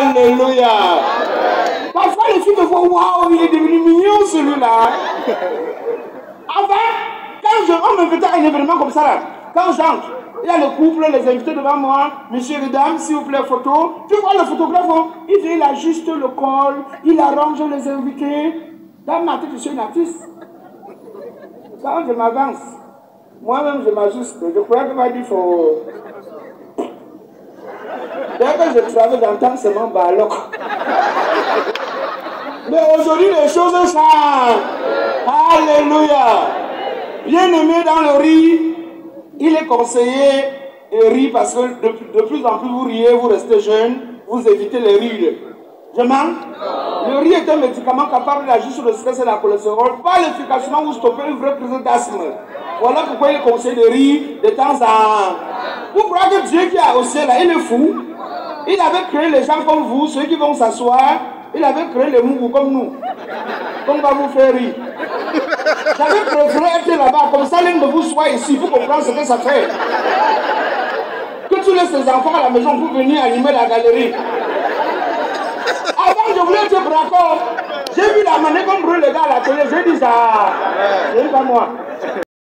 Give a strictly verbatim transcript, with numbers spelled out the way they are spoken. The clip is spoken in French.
Alléluia. Parfois les filles me voient, waouh, il est devenu mignon celui-là. Enfin, quand je on m'invite à un événement comme ça, là, quand j'entre, il y a le couple, les invités devant moi, monsieur et dame, s'il vous plaît, photo. Tu vois le photographe, il vient, il ajuste le col, il arrange les invités. Dans ma tête, je suis une artiste. Quand je m'avance, moi-même je m'ajuste. Je crois que ma vie, il faut. Dès que je travaille, j'entends seulement baloc. Mais aujourd'hui, les choses changent. Alléluia. Bien-aimé dans le riz, il est conseillé de rire parce que de, de plus en plus vous riez, vous restez jeune, vous évitez les rires. Je mens? Le riz est un médicament capable d'agir sur le stress et la cholestérol, pas l'efficacement vous stopper une vraie crise d'asthme. Voilà pourquoi il est conseillé de rire de temps en temps. Vous croyez que Dieu qui a au ciel, là, il est fou? Il avait créé les gens comme vous, ceux qui vont s'asseoir. Il avait créé les mougous comme nous. Comme va vous faire rire. J'avais préféré être là-bas, comme ça l'un de vous soit ici pour comprendre ce que ça fait. Que tu laisses les enfants à la maison pour venir animer la galerie. Avant, je voulais être bracon. J'ai vu la manière comme brûle les gars à la télé. J'ai dit ça. C'est pas moi.